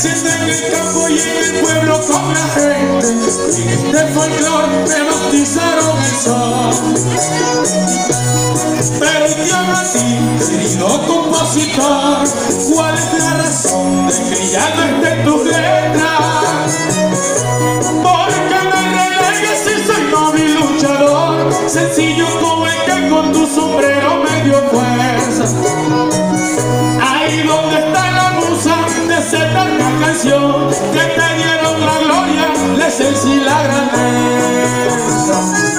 creciendo en el campo y en el pueblo con la gente. En este folclore me bautizaron el sol. Pero yo a ti, querido compositor, ¿cuál es la razón de que ya no esté en tus letras? Porque me relegas si soy noble y luchador, sencillo como el que con tu sombrero me dio fuerza. Ahí donde está la musa de esa eterna canción que te dieron la gloria, la esencia y la grandeza.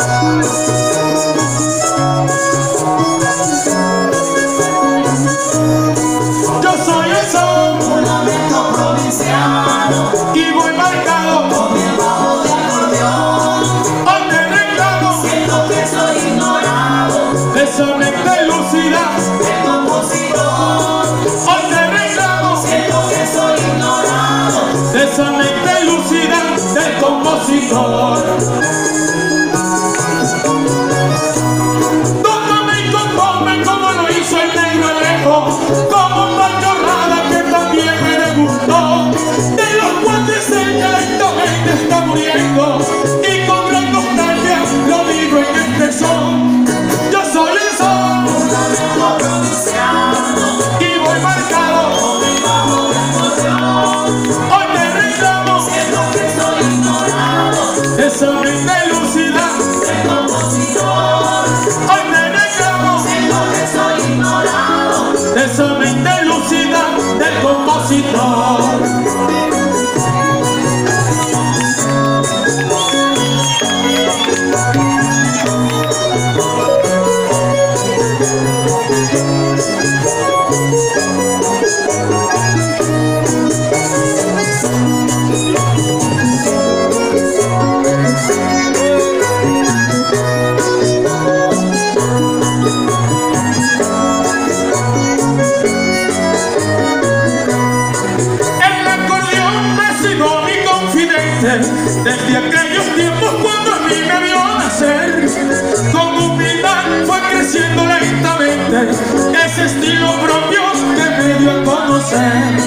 Yo soy el sol, un lamento provinciano, y voy marcado con mi bajo de acordeón. hoy te reclamo Siento que soy ignorado, de esa mente lúcida. el compositor. Hoy te reclamo Siento que soy ignorado, de esa mente lúcida del compositor. Tócame y compónme como lo hizo el negro Alejo, como un bachorrada que también me degustó. De los cuates el que lentamente está muriendo, y con gran nostalgia lo digo en este son. Yo soy el sol un lamento provinciano, y voy marcado. con mi bajo de acordeón. Hoy te reclamo Siento que soy ignorado, esa mente lúcida. el compositor. Hoy te reclamo Siento que soy ignorado, esa mente lúcida del compositor. Desde aquellos tiempos cuando a mí me vio nacer, con humildad fue creciendo lentamente ese estilo propio que me dio a conocer.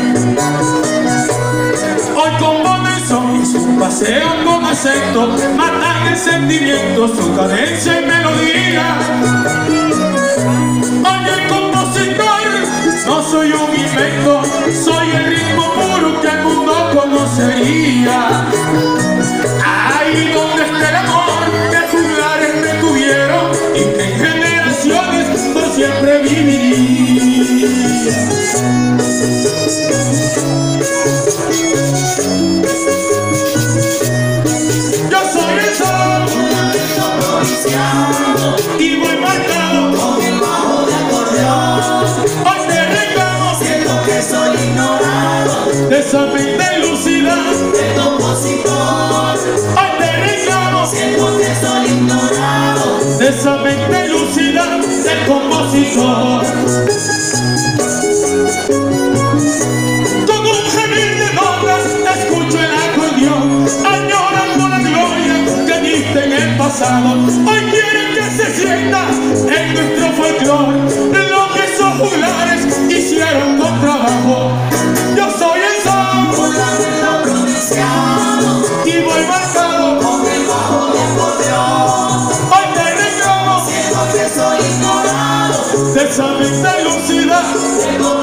Hoy compone son y su paseo con acento matan el sentimiento, su cadencia y melodía. Hoy el compositor no soy un invento, soy el ritmo puro que el mundo conocería. Ahí donde está el amor que juglares me tuvieron y que en generaciones por siempre viviría. Yo soy el sol, un lamento provinciano, y voy marcado. con mi bajo de acordeón. Hoy te reclamo Siento que soy ignorado, de esa mente lúcida. el compositor. Hoy te reclamo Siento que soy ignorado, de esa mente lúcida del compositor. Con un gemir de notas escucho el acordeón, añorando la gloria que diste en el pasado. Hoy quieren que se sienta en nuestro folclore lo que esos juglares hicieron con trabajo. Yo soy el sol un lamento provinciano, y voy marcado. con mi bajo de acordeón. Hoy te reclamo Siento que soy ignorado, de esa mente lúcida. el